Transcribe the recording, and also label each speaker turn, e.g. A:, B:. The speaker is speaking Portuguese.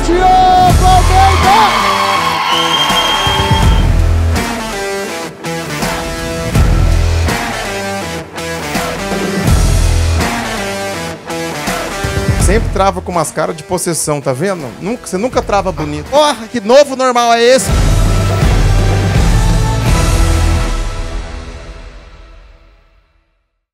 A: Diogo Almeida!
B: Sempre trava com umas caras de possessão, tá vendo? Você nunca trava bonito. Porra, que novo normal é esse?